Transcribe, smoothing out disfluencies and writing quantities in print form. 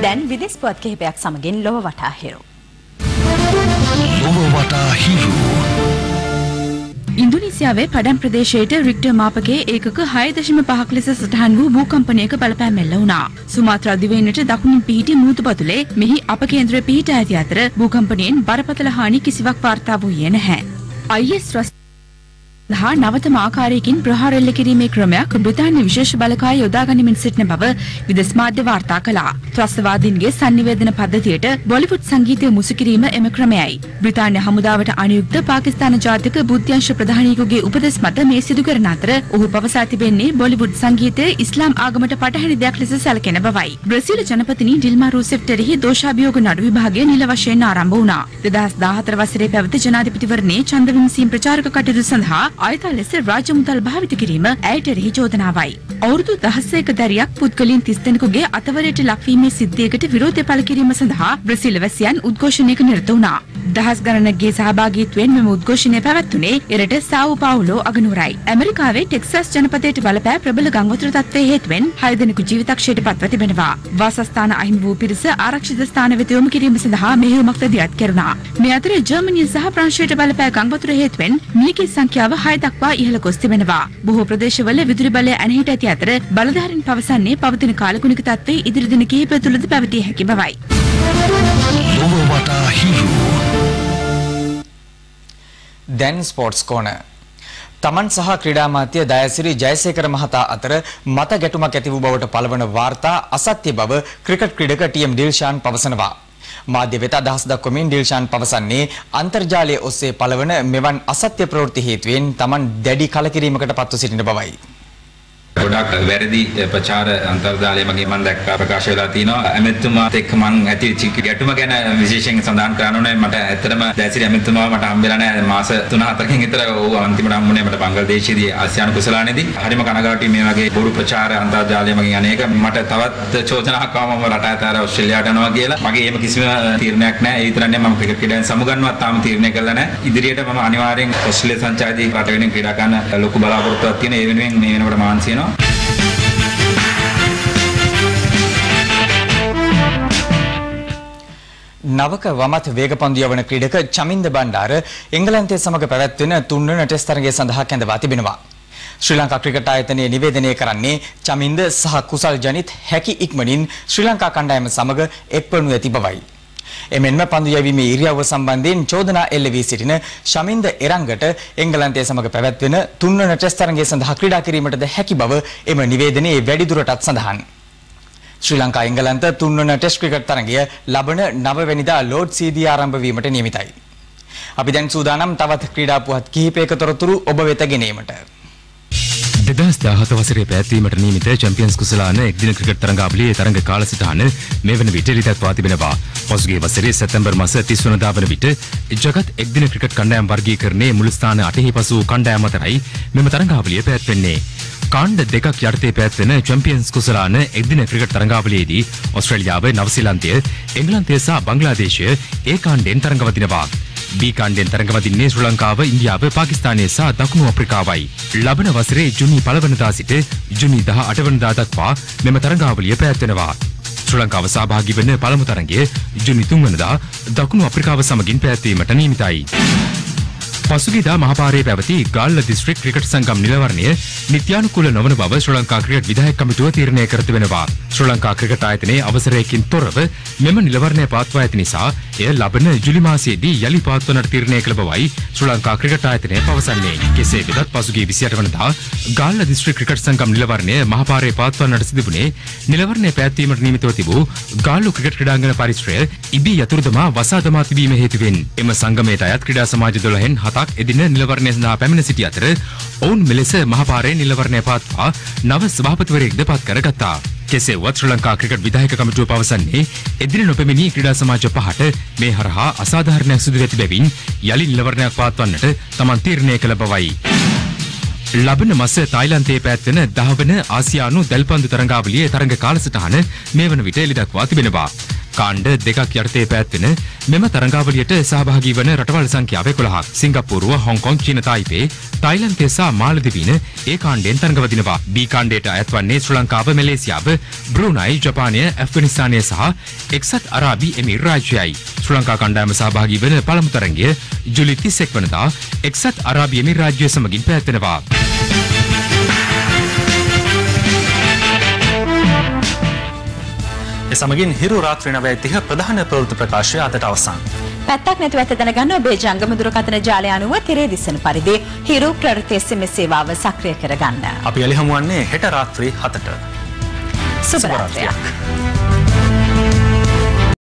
දැන් විදේශ පුවත් කිහිපයක් සමගින් ලොව වටා හිරු. ලොව වටා හිරු. ඉන්දුනීසියාවේ පඩම් ප්‍රදේශයට රික්ටර් මාපකයේ ඒකක 6.5ක ලෙස සටහන් වූ භූකම්පනයක බලපෑම් එල්ල වුණා. සුමාත්‍රා දිවයිනට දකුණින් පිහිටි මූදුපතුලේ මෙහි අපකේන්ද්‍රය පිහිටා ඇති අතර භූකම්පනයෙන් බරපතල හානි කිසිවක් වාර්තා වූයේ නැහැ. IS දහා නවතම ආකාරයකින් ප්‍රහාර එල්ල කිරීමේ ක්‍රමයක් බ්‍රිතාන්‍ය විශේෂ බලකාය යොදා ගනිමින් සිටින බව විදේශ මාධ්‍ය වාර්තා කළා. ත්‍රස්තවාදීන්ගේ සංනිවේදන පද්ධතියට බොලිවුඩ් සංගීතය මුසු කිරීම එම ක්‍රමයයි. බ්‍රිතාන්‍ය හමුදාවට අනුයුක්ත පාකිස්තාන ජාතික බුද්ධ්‍යංශ ප්‍රධානියෙකුගේ උපදෙස් මත මේ සිදු කරන අතර ඔහු පවසා තිබෙන්නේ බොලිවුඩ් සංගීතය ඉස්ලාම් ආගමට පටහැනි දෙයක් ලෙස සැලකෙන බවයි. බ්‍රසීල ජනපතිනි ඩිල්මා රූසෙෆ්ටෙරෙහි දෝෂාභියෝග නඩු විභාගය නිල වශයෙන් ආරම්භ වුණා. 2014 වසරේ පැවති ජනාධිපතිවරණයේ ඡන්ද විමසීම් ප්‍රචාරක කටයුතු සඳහා ආයත ලෙස රාජ්‍ය මුදල් භාවිත කිරීම ඇයට එරෙහි චෝදනාවයි. අවුරුදු 16ක දැරියක් පුද්ගලයන් 30 දෙනෙකුගේ අතවරයට ලක්වීමේ සිද්ධියකට විරෝධය පළ කිරීම සඳහා බ්‍රසීල් වැසියන් උද්ඝෝෂණයක නිරත වුණා. දහස් ගණනකගේ සහභාගීත්වයෙන් මෙම උද්ඝෝෂණය පැවැත්වුණේ එරට සාවෝ පාවුලෝ අගනුවරයි. ඇමරිකාවේ ටෙක්සස් ජනපදයට බලපෑ ප්‍රබල ගංවතුර තත්ත්වයේ හේතුවෙන් 6 දෙනෙකු ජීවිතක්ෂයට පත්ව තිබෙනවා. වාසස්ථාන අහිමි වූ පිරිස ආරක්ෂිත ස්ථාන වෙත යොමු කිරීම සඳහා මෙහෙයුමක් දියත් කෙරුණා. මේ අතර ජර්මනිය සහ ප්‍රංශයට බලපෑ ගංවතුර හේතුවෙන් මියගේ සංඛ්‍යාව 6 දක්වා ඉහළ ගොස් තිබෙනවා. බොහෝ ප්‍රදේශවල විදුලි බලය ඇනහිට ඇති අතර බලධාරීන් පවසන්නේ පවතින කාලගුණික තත්ත්වයේ ඉදිරි දින කිහිපය තුළද පැවතිය හැකි බවයි. දැන් ස්පෝර්ට්ස් කෝනර්. තමන් සහ ක්‍රීඩා අමාත්‍ය දයාසිරි ජයසේකර මහතා අතර මත ගැටුමක් ඇති වූ බවට පළවන වාර්තා අසත්‍ය බව ක්‍රිකට් ක්‍රීඩක ටීඑම් ඩිල්ෂාන් පවසනවා. මාධ්‍ය වෙත අදහස් දක්වමින් ඩිල්ෂාන් පවසන්නේ අන්තර්ජාලය ඔස්සේ පළවන මෙවන් අසත්‍ය ප්‍රවෘත්ති හේතුවෙන් තමන් දැඩි කලකිරීමකට පත්ව සිටින බවයි. ගොඩක් වැරදි ප්‍රචාර අන්තර්ජාලය මගින් මම දැක්කා ප්‍රකාශ වෙලා තිනවා. ඇමෙතුමාත් එක්ක මම ඇති ගැටුම ගැන විශේෂයෙන් සඳහන් කරන්න ඕනේ. මට ඇත්තටම දැසිරි ඇමෙතුමාව මට හම්බෙලා නැහැ. මාස 3-4කින් විතර ਉਹ අන්තිමට හම්බුනේ මට බංග්ලාදේශයේදී ආසියානු කුසලානේදී. හරිම කනගාටුයි මේ වගේ බොරු ප්‍රචාර අන්තර්ජාලය මගින් අනේක මට තවත් චෝදනාවක් ආවම මම රට අතර ඕස්ට්‍රේලියාවට යනවා කියලා. මගේ එහෙම කිසිම තීරණයක් නැහැ. ඒ විතරක් නෙවෙයි මම ක්‍රිකට් ක්‍රීඩාවෙන් සමුගන්නවත් තාම තීරණය කළා නැහැ. ඉදිරියට මම අනිවාර්යෙන් ඕස්ට්‍රේලියා සංචාරදී රට වෙනුවෙන් ක්‍රීඩා කරන්න ලොකු බලාපොරොත්තුවක් තියෙනවා. ඒ වෙනුවෙන් මේ වෙනකොට මහන්සි වෙනවා. නවක වමත් වේගපන්දු යවන ක්‍රීඩක චමින්ද බණ්ඩාර එංගලන්තයේ සමග පැවැත්වෙන තුන්වන ටෙස්ට් තරගය සඳහා කැඳවා තිබෙනවා. ශ්‍රී ලංකා ක්‍රිකට් ආයතනය නිවේදනය කරන්නේ චමින්ද සහ කුසල් ජනිත් හැකි ඉක්මනින් ශ්‍රී ලංකා කණ්ඩායම සමග එක්වනු ඇති බවයි. එමෙන්ම පන්දු යැවීමේ ඉරියව්ව සම්බන්ධයෙන් චෝදනා එල්ල වී සිටින ශමින්ද එරංගට එංගලන්තයේ සමග පැවැත්වෙන තුන්වන ටෙස්ට් තරගය සඳහා ක්‍රීඩා කිරීමටද හැකි බව එම නිවේදනයේ වැඩිදුරටත් සඳහන්. ශ්‍රී ලංකා එංගලන්ත තුන්වන ටෙස්ට් ක්‍රිකට් තරගය ලබන 9 වෙනිදා ලෝඩ් සීදී ආරම්භ වීමට නියමිතයි. අපි දැන් සූදානම් තවත් ක්‍රීඩා පුවත් කිහිපයක තොරතුරු ඔබ වෙත ගෙනීමට. 2017 වසරේ පැවැත්වීමට නියමිත චැම්පියන්ස් කුසලාන එක්දින ක්‍රිකට් තරඟාවලියේ තරඟ කාලසටහන මේ වන විට එළිදක්වා තිබෙනවා. පසුගිය වසරේ සැප්තැම්බර් මාස 30 වනදා වන විට ජගත් එක්දින ක්‍රිකට් කණ්ඩායම් වර්ගීකරණයේ මුළු ස්ථාන 8හි පසු කණ්ඩායම් අතරයි මෙම තරඟාවලිය පැවැත්වෙන්නේ. කාණ්ඩ දෙකක් යටතේ පැවැත්වෙන චැම්පියන්ස් කුසලාන එක්දින ක්‍රිකට් තරඟාවලියේදී ඕස්ට්‍රේලියාව, නවසීලන්තය, එංගලන්තය සහ බංග්ලාදේශය ඒ කාණ්ඩයෙන් තරඟවදිනවා. B කාණ්ඩයෙන් තරඟවදින්නේ ශ්‍රී ලංකාව, ඉන්දියාව, පාකිස්තානය සහ දකුණු අප්‍රිකාවයි. ලබන වසරේ ජුනි 1 වනදා සිට ජුනි 18 වනදා දක්වා මෙම තරඟාවලිය පැවැත්වෙනවා. ශ්‍රී ලංකාව සහභාගී වන පළමු තරඟය ජුනි 3 වනදා දකුණු අප්‍රිකාව සමගින් පැවැත්වීමට නියමිතයි. පසුගියදා මහපාරේ පැවති ගාල්ල දිස්ත්‍රික් ක්‍රිකට් සංගම් නිලවරණය නිත්‍යානුකූල නොවන බව ශ්‍රී ලංකා ක්‍රිකට් විධායක කමිටුව තීරණය කර තිබෙනවා. ශ්‍රී ලංකා ක්‍රිකට් ආයතනයේ අවසරයකින් තොරව මෙම නිලවරණය පවත්වා ඇති නිසා එය ලබන ජුලි මාසයේදී යලි පවත්වන්නට තීරණය කළ බවයි ශ්‍රී ලංකා ක්‍රිකට් ආයතනය පවසන්නේ. කෙසේ වෙතත් පසුගිය 28 වනදා ගාල්ල දිස්ත්‍රික් ක්‍රිකට් සංගම් නිලවරණය මහපාරේ පවත්වන්නට සිදුවුණේ නිලවරණය පැවැත්වීමට නියමිතව තිබූ ගාල්ලු ක්‍රිකට් ක්‍රීඩාංගන පරිශ්‍රය ඉබේ යතුරුදමා වසා දමා තිබීම හේතුවෙන් එම සංගමයට අයත් ක්‍රීඩා සමාජ 12න් 7ක් එදින නිලවරණය සඳහා පැමිණ සිටි අතර ඔවුන් මෙලෙස මහපාරේ නිලවරණය පවත්වා නව සභාපතිවරයෙක්ද පත් කරගත්තා. කෙසේ වුවත් ශ්‍රී ලංකා ක්‍රිකට් විධායක කමිටුව පවසන්නේ එදින නොපැමිණි ක්‍රීඩා සමාජ 5ට මේ හරහා අසාධාරණයක් සිදු වී ඇති බැවින් යලි නිලවරණයක් පවත්වන්නට තමන් තීරණය කළ බවයි. ලබන මාස තායිලන්තයේ පැවැත්වෙන 10 වන ආසියානු දැල්පන්දු තරඟාවලියේ තරඟ කාලසටහන මේ වන විට එළිදක්වා තිබෙනවා. කාණ්ඩ දෙකක් යටතේ පැවැත්වෙන මෙම තරඟාවලියට සහභාගී වන රටවල් සංඛ්‍යාව 11ක්. සිංගප්පූරුව, හොංකොං, චීන තායිපේ, තායිලන්තය සහ මාලදිවයින ඒ කාණ්ඩයෙන් තරඟවදිනවා. B කාණ්ඩයට අයත් වන්නේ ශ්‍රී ලංකාව, මැලේසියාව, බ්‍රූනයි, ජපානය, ඇෆ්ගනිස්තානය සහ එක්සත් අරාබි එමිර් රාජ්‍යයයි. ශ්‍රී ලංකා කණ්ඩායම සහභාගී වන පළමු තරඟය ජූලි 31 වනදා එක්සත් අරාබි එමිර් රාජ්‍යය සමගින් පැවැත්වෙනවා. සමගින් හිරු රාත්‍රී 9:30 ප්‍රධාන ප්‍රවෘත්ති ප්‍රකාශය අදට අවසන්. පැත්තක් නැතුව ඇත දැනගන්න ඔබේ ජංගම දුරකථන ජාලය අනුව තිරේ දිස්සන පරිදි හිරු ප්‍රවෘත්ති SMS සේවාව සක්‍රිය කරගන්න. අපි එළි හමුවන්නේ හෙට රාත්‍රී 7ට. සුබ රාත්‍රියක්.